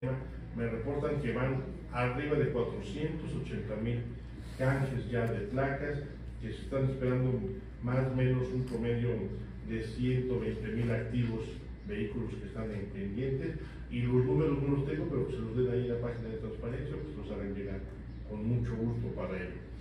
Me reportan que van arriba de 480,000 canjes ya de placas, que se están esperando más o menos un promedio de 120,000 activos vehículos que están en pendientes, y los números no los tengo, pero que se los den ahí en la página de transparencia, pues los harán llegar con mucho gusto para ello.